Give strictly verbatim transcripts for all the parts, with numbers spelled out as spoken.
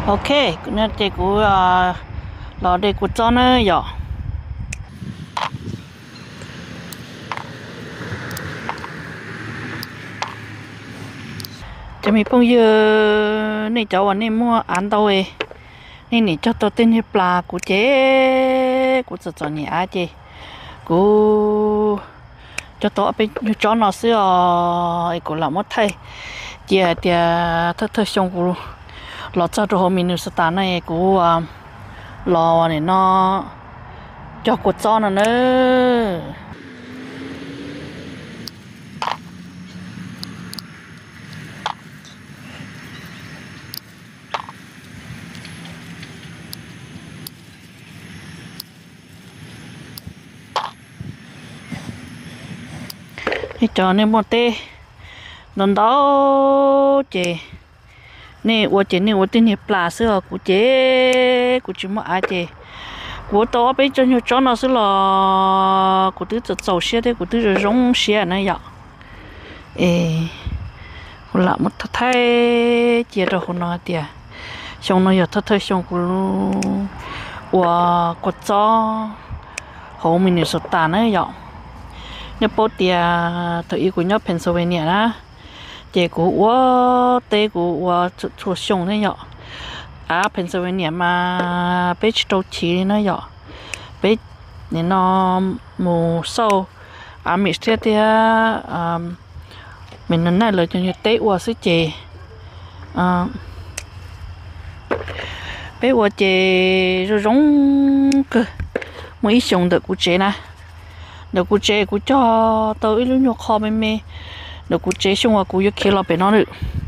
ok nên chị của lò đây của cho nó nhỏ cho mình phong giờ này cháu anh em mua ăn đâu ấy nên này cho tôi tên hiệp là của chế của cho nhà chị của cho tôi bên cho nó xưa ấy của làm mất thay chị thì thật thật xong của lò cho tôi hôm mình sẽ tán này của lò này nó cho của cho nó nữa cho nên một tê nó đó chị nè của chị nè của tên hiệp là xưa của chế của chúng mà ai chị của tôi bây giờ cho nó xưa là của tôi tự giàu xe đấy của tôi rồi giống xe này vậy ê của lại một thay chị rồi hôm nay tiệt xong nó giờ thay thay xong của của của cho hậu mình sốt tàn ấy vậy nếu bố tiệt thời của nhóc Pennsylvania á chị của tê của chuột sông đấy nhở à Pennsylvania mà bé trâu chỉ nó nhở bé nên nó mù sâu à mình sẽ thì mình nói này là cho như tê của sư chị à bé của chị rồi giống cơ mấy sông được của chị nè được của chị của cho tôi lúc nhóc kho mê mê được cụ chế xong rồi cụ yêu kia là bên nó được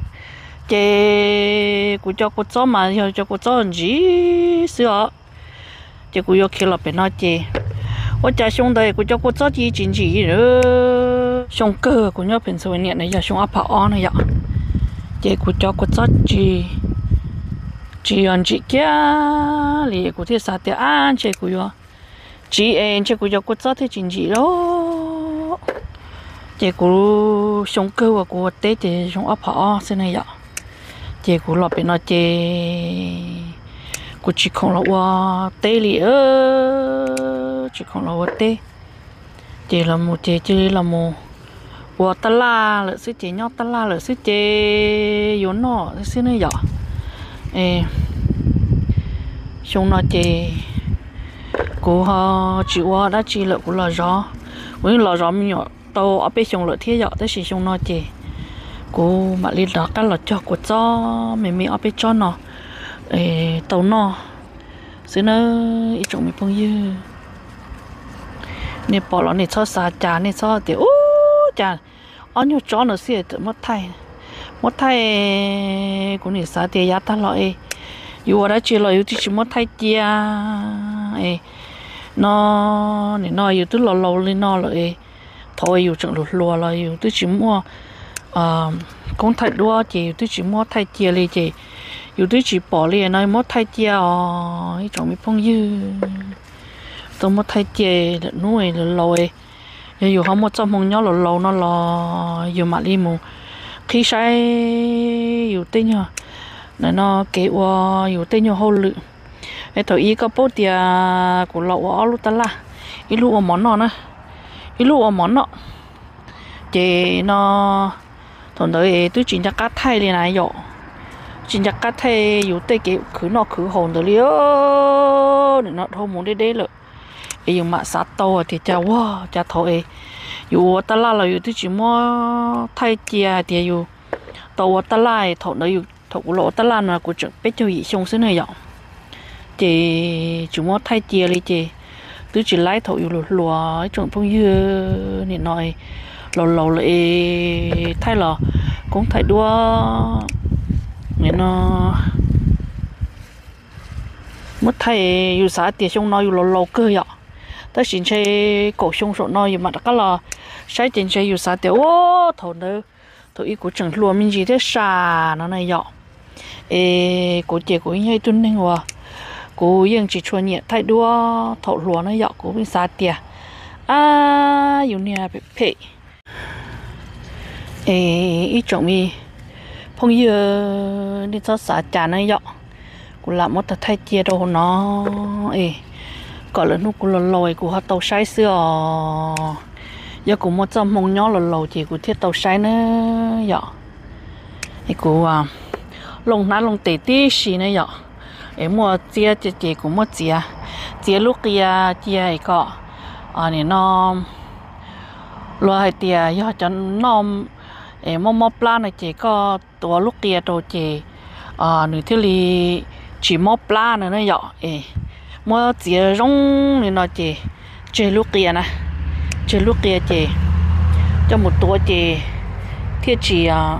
chế cụ cho cụ cho mà giờ cho cụ cho gì xưa chế cụ yêu kia là bên nó chế ở nhà xong đây cụ cho cụ cho gì chính gì nữa xong cơ cụ nhớ bên sau này này giờ xong áp họ này vậy chế cụ cho cụ cho gì chỉ ăn chỉ kia thì cụ thì sao thì ăn chế cụ yêu chỉ ăn chế cụ cho cụ cho thì chính gì đó chị cũng sống cơ và của tết thì sống ấp họ thế này vậy chị cũng lọp bên nó chị cũng chỉ không là qua tết li ơ chỉ không là qua tết chị là một chị chị là một qua ta la là sư chị nhau ta la là sư chị vốn nọ thế này vậy ê sống nó chị của họ chị qua đã chị là cũng là gió với là gió mình nhỏ tàu ở bên sông lửa thiết dọ tới sử dụng nó chị cô mà liên đó cái là cho của cho mình mình ở bên cho nó tàu nó xứ nó ít trồng mình phong dư nè bỏ nó nè cho xả trà nè cho thì ô trà ở nhiều chó nó xịt tự mất thay mất thay của nè xả thì giá ta loại dù ở đó chỉ là yêu chỉ mất thay chia nó nè nó yêu tức là lâu lên nó lại thôi yêu chẳng lụt lùa là yêu tôi chỉ mua à con thay đua chị tôi chỉ mua thay chia đi chị yêu tôi chỉ bỏ liền nói mua thay chia à cái chỗ mi phong dư tôi mua thay chia để nuôi là lồi yêu không mua trong mông nhó là lâu nó là yêu mà đi mù khi sai yêu tên nhở này nó kêu yêu tên nhở hậu lự cái thời y có bố tia của lậu ở lúc ta la ít lúc ở món nọ nữa ít lúc ở món nọ chị nó thằng đấy tôi chỉ chắc cắt thay liền này rồi chỉ chắc cắt thay dù tây cái khứ nọ khứ hồn được liêu để nó không muốn đi đấy rồi dù mà sát tàu thì chả wow chả thôi dù ta la là dù tôi chỉ mua thay chia thì dù tàu ta la thằng đấy dù thằng lỗ ta la là của chuyện biết cho gì xong xứ này rồi chị chúng nó thay chia đi chị tôi chỉ lấy thầu yêu lùa lùa chuẩn phong dư này nói lầu lầu lại thay lò cũng thay đua này nó mất thay yêu xã tiền xong nói yêu lầu lầu cơ vậy tới xin chơi cổ xong rồi nói mà các là sai tiền chơi yêu xã tiền ô thầu nữa thầu ý của chẳng lùa mình gì thế xà nó này vậy ê của chị của anh hay tuân nên hòa cô yên chỉ cho nhẹ thay đua thọ lúa nó dọ cô bên xa tiệt à yêu nè bị phê ê ít trọng mi phong giờ đi cho xa trà nó dọ cú làm một thay chia đâu nó ê gọi là lúc cú lò lòi cú họ tàu sai xưa giờ cú một trăm mông nhỏ lò lò thì cú thiết tàu sai nữa giờ thì cú à lồng ná lồng tê tê xí nữa giờ em mua chia chia chia cú mua chia chia lúc kia chia ấy có à này nó lo hai tia giờ cho nó em mua mua plan này chỉ cóตัวlúc kia đồ chỉ à nửa thứ li chỉ mua plan nữa nữa vậy mua chỉ rong này nó chỉ chỉ lúc kia nè chỉ lúc kia chỉ cho mộtตัวchỉ thiết chỉ à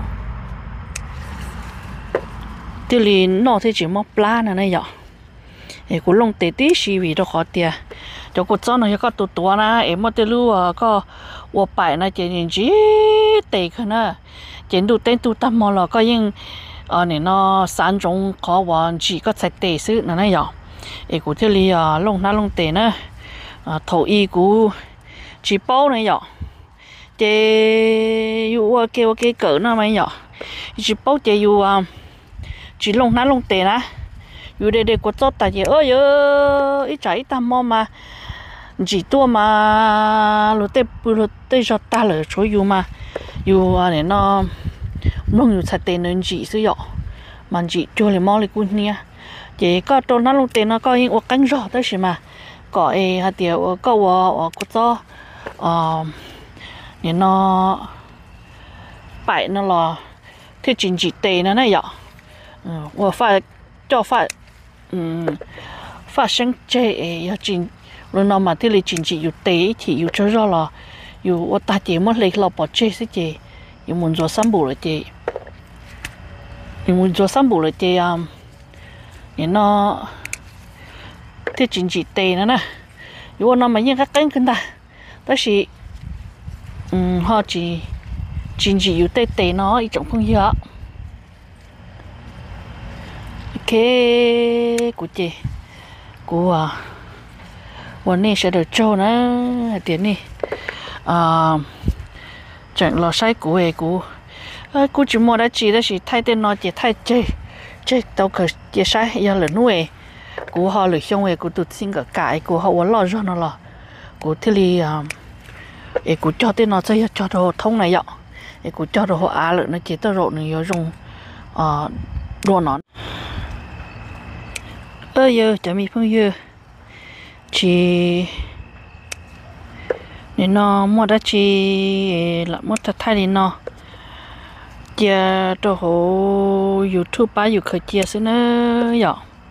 thứ li nó thì chỉ mua plan nữa nữa vậy em cũng lông tê tê xí vì đó khó tia cho cô cho nó cóตัวตัวนะem mua từ lúcก็ว่าไปนะเจนจีเตะขึ้นนะเจนดูเต้นดูตามมอลก็ยังเออเนี่ยนะสามจงขอวันจีก็ใส่เตะซื้อนั่นนะอย่างเอกูที่ลีอ่ะลงน้าลงเตะนะอ่าถอยอีกูจีเป้านะอย่างเจอยู่ว่าเกว่าเกเกิดนะไม่อย่างจีเป้าเจอยู่อ่ะจีลงน้าลงเตะนะอยู่เด็กๆกูจอดแต่เจเอ้ยเอออีใจตามมอมาchỉ tua mà lúc tết lúc tết cho ta là chỗ yêu mà yêu à này nó nông yêu sạch tiền nên chỉ sử dụng mà chỉ cho lấy mò lấy quân nia chỉ có trâu nó lông tiền nó có những cánh rõ tới gì mà có ấy hạt tiêu có ở có cho ờ này nó bảy nó là thì chính chỉ tiền nó này vậy ừ phải cho phải ừ phải sinh chơi ở chính rồi nó mà thì lấy chính trị yêu tế thì yêu cho rõ là yêu ở ta chỉ muốn lấy lọ bỏ chơi sẽ chơi yêu muốn做三步了chơi yêu muốn做三步了chơi à nên nó thì chính trị tế nữa nè yêu nó mà những cái cánh kinh ta đó là um họ chỉ chính trị yêu tế tế nó một種phương hiệu cái của chị của àวันนี้sẽ được cho nó tiền đi à chẳng lo sai của ấy của của chỉ mua đã chỉ đó chỉ thay tên nó chỉ thay chơi chơi tao cứ chỉ sai giờ là nuôi của họ lười xong ấy của tụt sinh cả cái của họ vẫn lo cho nó lo của thì li à ấy của cho tên nó chơi cho đồ thông này vậy ấy của cho đồ họ á lợn nó chỉ tao rộn nó dùng à đồ nón ơi giờ chả mi phương giờ chỉ nên nó mua đã chỉ là mua thật thay thì nó chia đồ hồ YouTube baอยู่เคยchia xí nữa vậy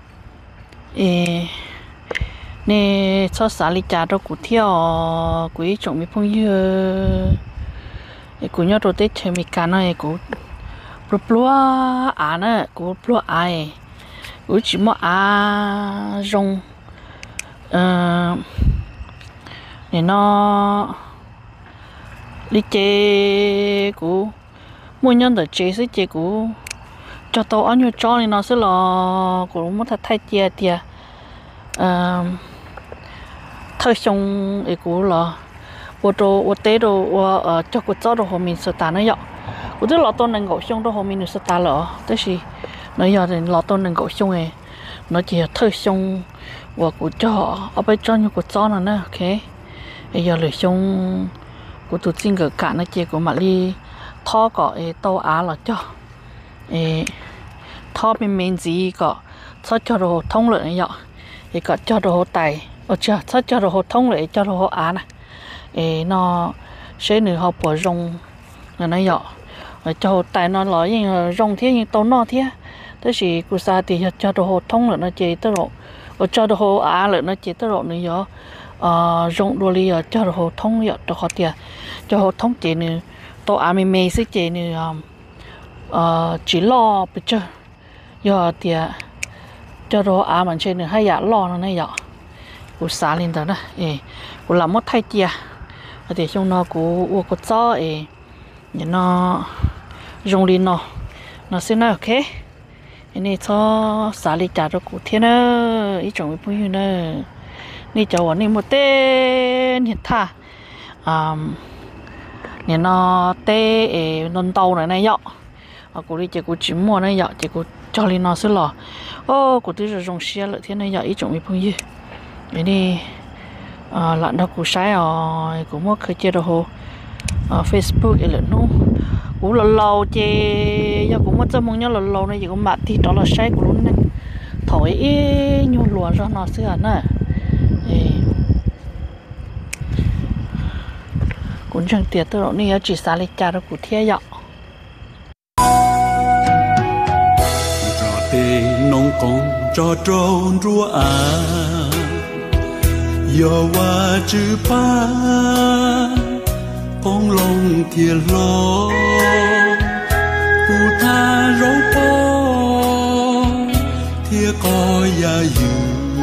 ê nè cho xả lịch trả đồ cụ theo quý trọng mi phong như cụ nhớ đồ tết chơi mi cá này cụ bự bự à nè cụ bự ai cụ chỉ mua à rong ờ này nó đi chơi của mua nhân để chơi sẽ chơi của cho tao ăn nhiều cho nên nó sẽ là của muốn thật thay chia tiền ờ thời xong ấy của là ô tô ô té đồ ờ cho của cháu đồ họ mình sợ tàn nó vậy của tức là tôi nên gọi xong đồ họ mình sợ tàn lỡ tức là nó giờ thì là tôi nên gọi xong ấy nó chỉ thời xong và của cho ở bên trong như của cho nó nè ok bây giờ lời xong của tụi xin gửi cả nó chỉ của mà đi thọ có tàu á là cho thọ bên mình gì có cho cho đồ thông lợi này vậy có cho đồ tài ở chưa cho cho đồ thông lợi cho đồ á nè nó sẽ nữa học bỏ rong là nó vậy cho tài nó nói như rong thế như tàu nó thế thế thì của sa thì cho đồ thông lợi nó chỉ tới độ ở cho đồ á lợi nó chỉ tới độ nữa vậy ờ rong đồ li ở cho đồ thông vậy cho họ tiền cho họ thông chỉ nữa tàu á mình mình sẽ chỉ nữa ờ chỉ lo bây giờ giờ thì cho đồ á mình chơi nữa hay giả lo nó này vậy của sa lên đó nè ê của làm mất thay chia thì trong nó của của của cho ê nhìn nó rong lên nó nó sẽ nói ok này cho xả lý trả cho cụ thiên nữa ý chồng với phụ nữa này cháu anh một tên hiện tha à này nó tê non tàu này này nhọ à cụ đi chỉ cụ chỉ mua này nhọ chỉ cụ cho lên nó sẽ lò ô của tôi rồi dùng xe lại thế này giờ ít chồng ít phong gì cái đi à lại nó cũng sai rồi cũng mất khởi chơi đồ hồ Facebook cái lợn nó cũng lâu lâu chơi giờ cũng mất cho mong nhớ lâu lâu này chỉ có mặt thì đó là sai của luôn này thổi nhiều lúa cho nó xưa nè cũng chẳng tiệt tôi này chỉ xả lịch trả được của thiên dọ tê nông con cho trôn rùa à giờ qua chữ pa con lòng thiệt lo cụ tha rau po thiệt coi ya dư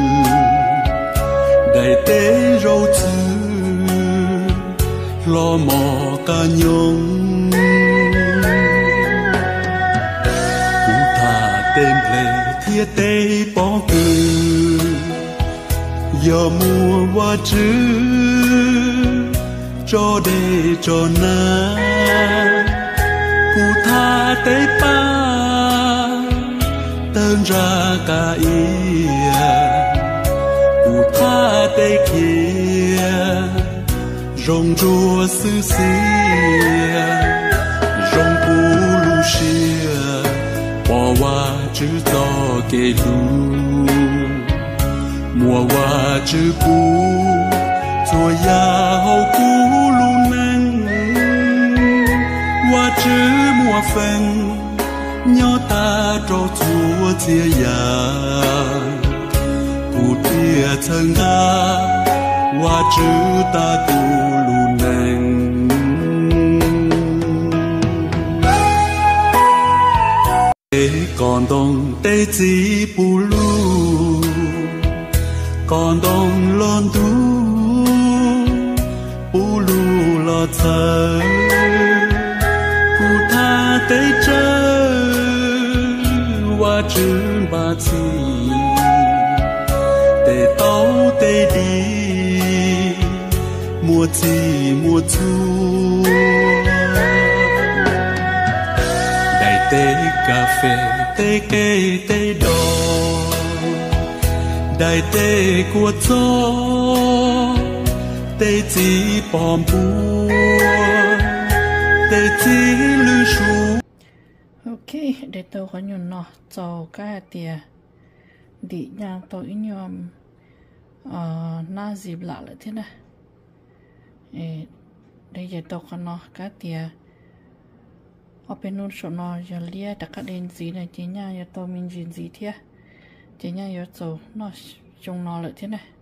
đại tế rau chữ lo mò ca nhung tên lệ thiết tê bỏ cừ giờ mùa hoa chữ cho đê cho na cụ tha tê pa tên ra cả ia cụ tha tê kia rong rùa sư xìa rong cú lu xìa mùa hoa chữ to kê lu mùa hoa chữ cú chùa ya hậu cú lu nâng hoa chữ mùa phèn nhỏ ta trâu chúa chia ya cụ tia thân ta hoa chữ ta cú lu nâng còn đông tây chỉ bù lu còn đông lon tu bù lu lo thơ cụ tha tây chơ hoa chữ ba chi tây tàu tây đi mùa chi mùa thu đại tây cà phê tê kê tê đò đại tê của gió tê chỉ bom bùa tê chỉ lưu su ok để tôi có nhon nó cho cái tiền đi nhà tôi nhom na dịp lạ lại thế này đây giờ tôi có nó cái tiền ở bên nút số nó giờ lia đặt các đèn gì này chỉ nhà giờ tôi mình gì gì thế chỉ nhà giờ tôi nó trông nó lại thế này